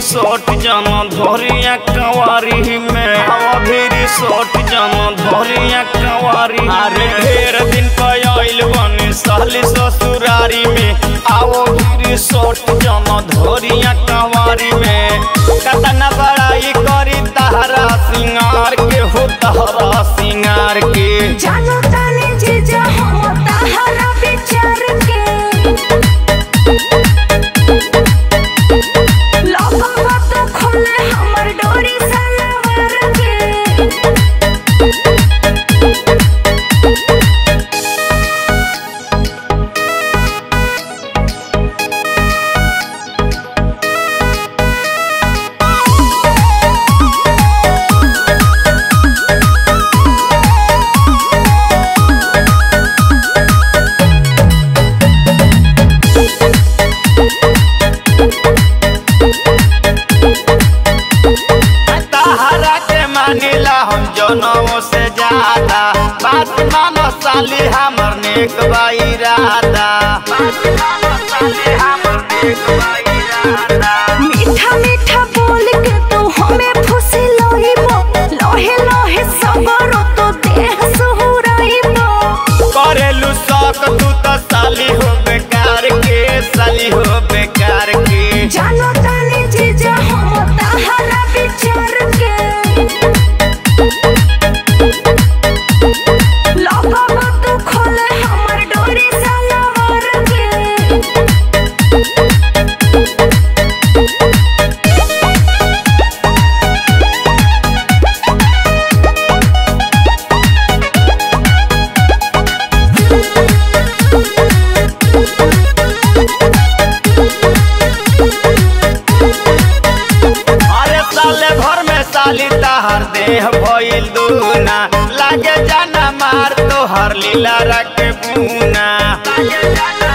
Resort जाना धोरिया कवारी में, आवा भी रिसोर्ट जाना धोरिया कवारी। अरे ढेर दिन पयाइल बने साली ससुरारी में, आओ भी रिसोर्ट जाना धोरिया कवारी में। कतना बड़ाई करी तहरा सिंगार के हो, तहरा सिंगार के। जानो ताने जीजा हम तहरा विचार के, लौका तो खोले हमर डोरी सलवार के। हम जनों से ज्यादा बात मानो साली हमर नेक इरादा, बात मानो साली हमर नेक इरादा। मीठा मीठा बोल के तू हमें फुसी लोहिबो, लोहे लोहे सगरो तो देह सुहुराइबो। करेलू शौक तू तो साली हो बेकार के, साली हो बेकार के। जानो ताने जीजा हम तहरा विचार के, लौका तो खोले हमर डोरी सलवार के। अरे साले भर में साली तहर देह भइल दूना, लागे जाना मार तो हर लीला रख पूना, लागे जाना